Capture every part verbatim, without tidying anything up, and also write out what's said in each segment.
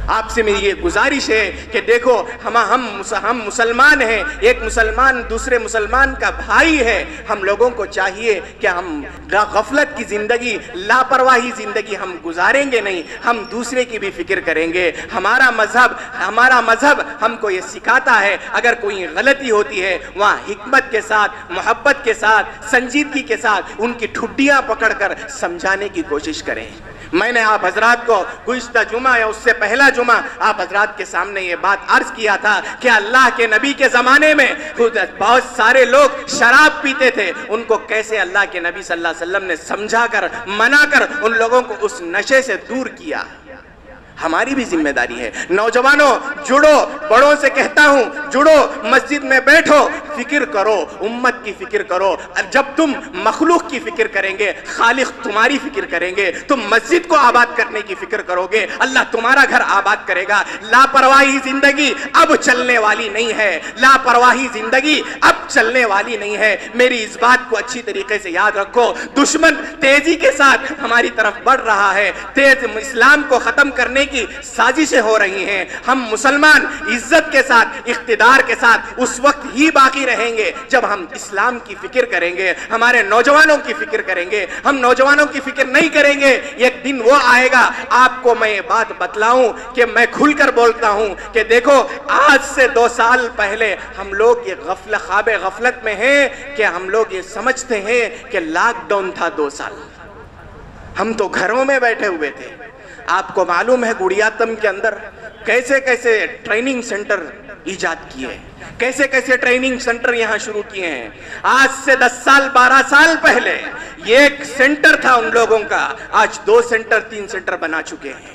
आपसे मेरी ये गुजारिश है कि देखो हम हम हम मुसलमान हैं, एक मुसलमान दूसरे मुसलमान का भाई है। हम लोगों को चाहिए कि हम गफलत की ज़िंदगी, लापरवाही ज़िंदगी हम गुजारेंगे नहीं, हम दूसरे की भी फिक्र करेंगे। हमारा मजहब हमारा मजहब हमको ये सिखाता है अगर कोई गलती होती है वहाँ हिकमत के साथ, मोहब्बत के साथ, संजीदगी के साथ उनकी ठुड्डियाँ पकड़कर समझाने की कोशिश करें। मैंने आप हजरात को गुज़िश्ता जुमा या उससे पहला जुमा आप हजरात के सामने ये बात अर्ज किया था कि अल्लाह के नबी के ज़माने में बहुत सारे लोग शराब पीते थे, उनको कैसे अल्लाह के नबी सल्लल्लाहु अलैहि वसल्लम ने समझा कर, मना कर उन लोगों को उस नशे से दूर किया। हमारी भी जिम्मेदारी है। नौजवानों जुड़ो, बड़ों से कहता हूं जुड़ो, मस्जिद में बैठो, फिक्र करो, उम्मत की फिक्र करो। जब तुम मखलूक की फिक्र करेंगे, खालिक तुम्हारी फिक्र करेंगे, तुम मस्जिद को आबाद करने की फिक्र करोगे, अल्लाह तुम्हारा घर आबाद करेगा। लापरवाही जिंदगी अब चलने वाली नहीं है, लापरवाही जिंदगी अब चलने वाली नहीं है। मेरी इस बात को अच्छी तरीके से याद रखो। दुश्मन तेजी के साथ हमारी तरफ बढ़ रहा है, तेज इस्लाम को खत्म करने की साजिशें हो रही हैं। हम मुसलमान इज्जत के साथ, इख्तिदार के साथ उस वक्त ही बाकी रहेंगे जब हम इस्लाम की फिक्र करेंगे, हमारे नौजवानों की फिक्र करेंगे। हम नौजवानों की फिक्र नहीं करेंगे, एक दिन वो आएगा। आपको मैं ये बात बतलाऊं कि मैं खुलकर बोलता हूं कि देखो आज से दो साल पहले हम लोग ये गफल ख्वाबे गफलत में हैं कि हम लोग ये समझते हैं कि लॉकडाउन था दो साल, हम तो घरों में बैठे हुए थे। आपको मालूम है गुड़ियातम के अंदर कैसे कैसे ट्रेनिंग सेंटर इजाद किए, कैसे कैसे ट्रेनिंग सेंटर यहाँ शुरू किए हैं। आज से दस साल बारह साल पहले एक सेंटर था उन लोगों का, आज दो सेंटर तीन सेंटर बना चुके हैं,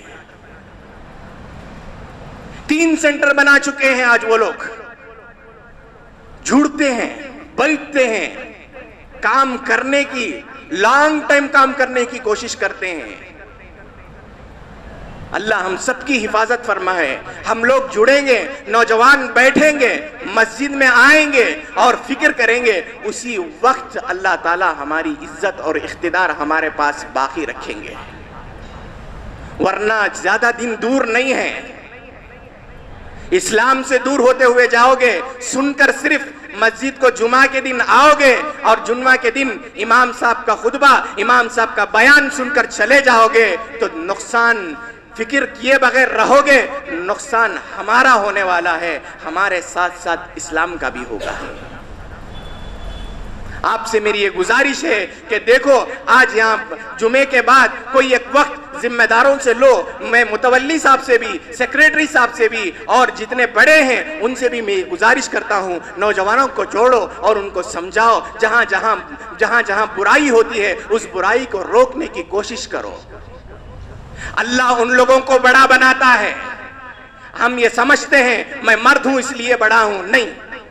तीन सेंटर बना चुके हैं। आज वो लोग जुड़ते हैं, बैठते हैं, काम करने की, लॉन्ग टाइम काम करने की कोशिश करते हैं। अल्लाह हम सबकी हिफाजत फरमाए। हम लोग जुड़ेंगे, नौजवान बैठेंगे, मस्जिद में आएंगे और फिक्र करेंगे, उसी वक्त अल्लाह ताला हमारी इज्जत और इख्तिदार हमारे पास बाकी रखेंगे, वरना ज्यादा दिन दूर नहीं है। इस्लाम से दूर होते हुए जाओगे, सुनकर सिर्फ मस्जिद को जुमा के दिन आओगे और जुम्मा के दिन इमाम साहब का खुतबा, इमाम साहब का बयान सुनकर चले जाओगे तो नुकसान, फिक्र किए बगैर रहोगे, नुकसान हमारा होने वाला है, हमारे साथ साथ इस्लाम का भी होगा। आपसे मेरी ये गुजारिश है कि देखो आज यहाँ जुमे के बाद कोई एक वक्त जिम्मेदारों से लो, मैं मुतवल्ली साहब से भी, सेक्रेटरी साहब से भी और जितने बड़े हैं उनसे भी मैं गुजारिश करता हूँ, नौजवानों को जोड़ो और उनको समझाओ। जहाँ जहाँ जहाँ जहाँ बुराई होती है उस बुराई को रोकने की कोशिश करो। अल्लाह उन लोगों को बड़ा बनाता है। हम ये समझते हैं मैं मर्द हूं इसलिए बड़ा हूं, नहीं,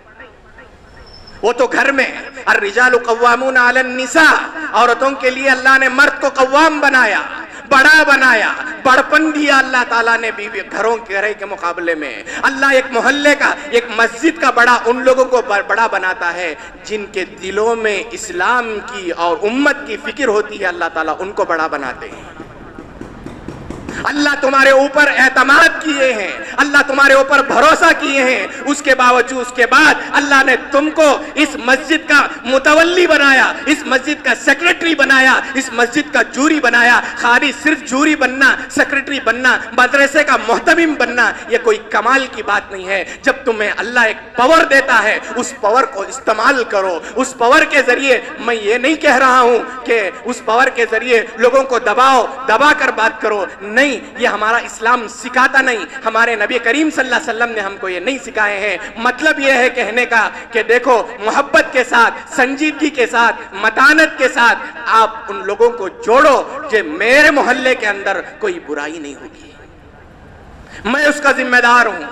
वो तो घर में अर्रिजालु कव्वामून अलन निसा, औरतों के लिए अल्लाह ने मर्द को कव्वाम बनाया, बड़ा बनाया, बड़पन दिया अल्लाह ताला ने बीवी घरों के घरे के मुकाबले में। अल्लाह एक मोहल्ले का, एक मस्जिद का बड़ा उन लोगों को बड़ा बनाता है जिनके दिलों में इस्लाम की और उम्मत की फिक्र होती है, अल्लाह ताला उनको बड़ा बनाते हैं। अल्लाह तुम्हारे ऊपर एतमाद किए हैं, अल्लाह तुम्हारे ऊपर भरोसा किए हैं, उसके बावजूद उसके बाद अल्लाह ने तुमको इस मस्जिद का मुतवल्ली बनाया, इस मस्जिद का सेक्रेटरी बनाया, इस मस्जिद का जूरी बनाया। खाली सिर्फ जूरी बनना, सेक्रेटरी बनना, मदरसे का मोहतमिम बनना ये कोई कमाल की बात नहीं है। जब तुम्हें अल्लाह एक पावर देता है उस पावर को इस्तेमाल करो। उस पावर के जरिए मैं ये नहीं कह रहा हूं कि उस पावर के जरिए लोगों को दबाओ, दबा कर बात करो, नहीं, ये हमारा इस्लाम सिखाता नहीं, हमारे नबी करीम सल्लल्लाहु अलैहि वसल्लम ने हमको ये नहीं सिखाए हैं। मतलब ये है कहने का कि देखो मोहब्बत के साथ, संजीदगी के साथ, मतानत के साथ आप उन लोगों को जोड़ो कि मेरे मोहल्ले के अंदर कोई बुराई नहीं होगी, मैं उसका जिम्मेदार हूं।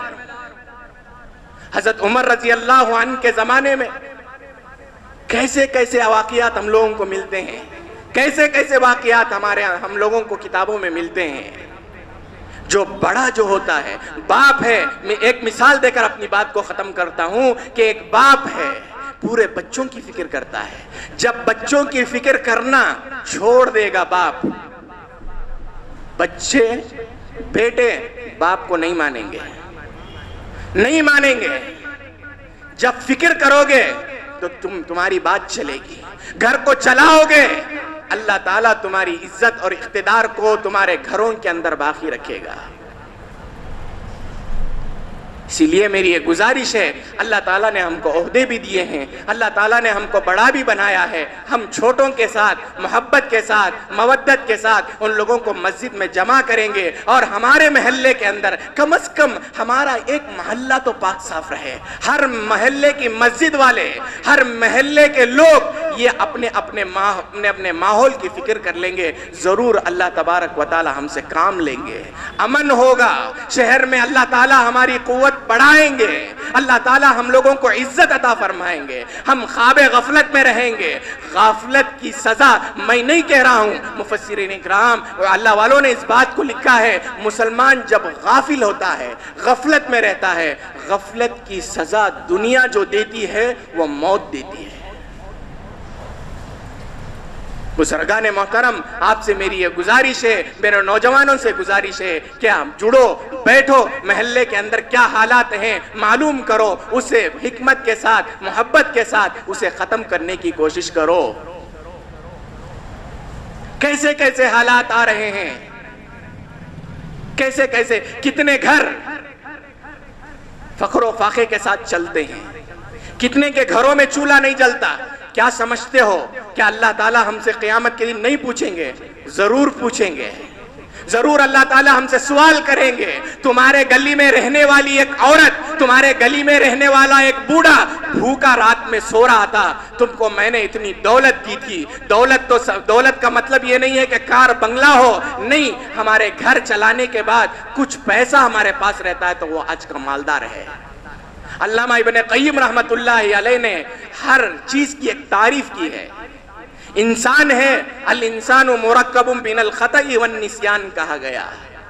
हजरत उमर रजी अल्लाह अन्हु के जमाने में कैसे कैसे वाक़ियात हम लोगों को मिलते हैं, कैसे कैसे वाक़ियात हमारे हम लोगों को किताबों में मिलते हैं। जो बड़ा जो होता है, बाप है, मैं एक मिसाल देकर अपनी बात को खत्म करता हूं कि एक बाप है पूरे बच्चों की फिक्र करता है। जब बच्चों की फिक्र करना छोड़ देगा बाप, बच्चे बेटे बाप को नहीं मानेंगे, नहीं मानेंगे। जब फिक्र करोगे तो तुम तुम्हारी बात चलेगी, घर को चलाओगे, अल्लाह ताला तुम्हारी इज्जत और इख्तिदार को तुम्हारे घरों के अंदर बाकी रखेगा। इसीलिए मेरी ये गुजारिश है, अल्लाह ताला ने हमको ओहदे भी दिए हैं, अल्लाह ताला ने हमको बड़ा भी बनाया है। हम छोटों के साथ मोहब्बत के साथ मवद्दत के साथ उन लोगों को मस्जिद में जमा करेंगे और हमारे महल्ले के अंदर कम अज कम हमारा एक मोहल्ला तो पाक साफ रहे। हर महल्ले की मस्जिद वाले, हर महल्ले के लोग ये अपने अपने माह अपने अपने माहौल की फिक्र कर लेंगे, जरूर अल्लाह तबारक व तआला हमसे काम लेंगे, अमन होगा शहर में, अल्लाह ताला हमारी कुव्वत बढ़ाएंगे, अल्लाह ताला हम लोगों को इज्जत अता फरमाएंगे, हम ख्वाब गफलत में रहेंगे। गफलत की सजा मैं नहीं कह रहा हूँ, मुफस्सिरीन इकराम अल्लाह वालों ने इस बात को लिखा है, मुसलमान जब गाफिल होता है, गफलत में रहता है, गफलत की सजा दुनिया जो देती है वो मौत देती है। बुजुर्गान मोहतरम, आपसे मेरी ये गुजारिश है, मेरे नौजवानों से गुजारिश है कि आप जुड़ो, बैठो, महल्ले के अंदर क्या हालात हैं मालूम करो, उसे हिकमत के साथ मोहब्बत के साथ उसे खत्म करने की कोशिश करो। कैसे कैसे हालात आ रहे हैं, कैसे कैसे कितने घर फख्र फाखे के साथ चलते हैं, कितने के घरों में चूल्हा नहीं जलता। क्या समझते हो क्या अल्लाह ताला हमसे क़यामत के दिन नहीं पूछेंगे? जरूर पूछेंगे, जरूर अल्लाह ताला हमसे सवाल करेंगे। तुम्हारे गली में रहने वाली एक औरत, तुम्हारे गली में रहने वाला एक बूढ़ा भूखा रात में सो रहा था, तुमको मैंने इतनी दौलत दी थी। दौलत तो दौलत का मतलब ये नहीं है कि कार बंगला हो, नहीं, हमारे घर चलाने के बाद कुछ पैसा हमारे पास रहता है तो वो आज का मालदार है। अल्लामा इब्ने क़य्यिम रहमतुल्लाहि अलैह ने हर चीज की एक तारीफ की है। इंसान है, अल इंसानु मुरक्कबुम बिनल खतई वन निस्यान कहा गया।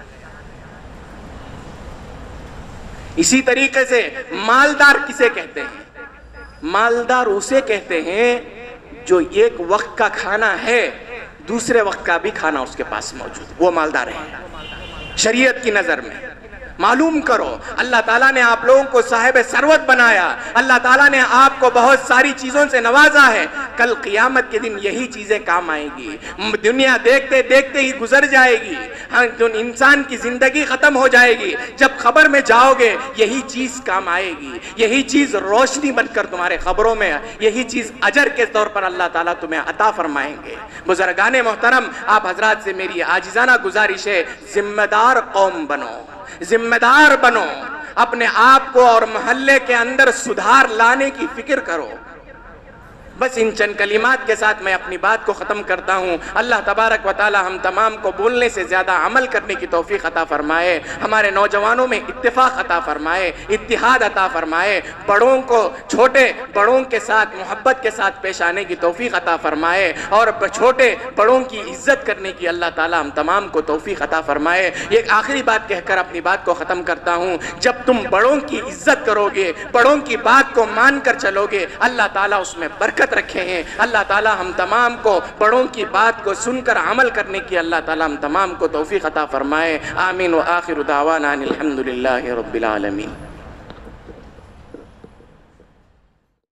इसी तरीके से मालदार किसे कहते हैं? मालदार उसे कहते हैं जो एक वक्त का खाना है, दूसरे वक्त का भी खाना उसके पास मौजूद, वो मालदार है शरीयत की नजर में। मालूम करो, अल्लाह ताला ने आप लोगों को साहिब सरवत बनाया, अल्लाह ताला ने आपको बहुत सारी चीजों से नवाजा है। कल क़यामत के दिन यही चीजें काम आएंगी। दुनिया देखते देखते ही गुजर जाएगी, हाँ, जो इंसान की जिंदगी खत्म हो जाएगी। जब खबर में जाओगे यही चीज काम आएगी, यही चीज रोशनी बनकर तुम्हारे खबरों में, यही चीज अजर के तौर पर अल्लाह ताला तुम्हें अता फरमाएंगे। बुजुर्गाने मोहतरम, आप हजरात से मेरी आजिजाना गुजारिश है, जिम्मेदार कौम बनो, जिम्मेदार बनो, अपने आप को और मोहल्ले के अंदर सुधार लाने की फिक्र करो। बस इन चंद कलिमात के साथ मैं अपनी बात को ख़त्म करता हूँ। अल्लाह तबारक व तआला हम तमाम को बोलने से ज़्यादा अमल करने की तौफीक अता फरमाए, हमारे नौजवानों में इत्तिफाक अता फरमाए, इत्तिहाद अता फरमाए, बड़ों को छोटे बड़ों के साथ मोहब्बत के साथ पेश आने की तौफीक अता फरमाए और छोटे बड़ों की इज्जत करने की अल्लाह ताला हम तमाम को तौफीक अता फरमाए। एक आखिरी बात कहकर अपनी बात को ख़त्म करता हूँ, जब तुम बड़ों की इज्जत करोगे, बड़ों की बात को मान कर चलोगे, अल्लाह ताला उसमें बरकत रखे हैं। अल्लाह ताला हम तमाम को बड़ों की बात को सुनकर अमल करने की अल्लाह ताला हम तमाम को तौफीक अता फरमाए। आमीन व आखिर दावाना अनिल हम्दुलिल्लाहि रब्बिल आलमीन।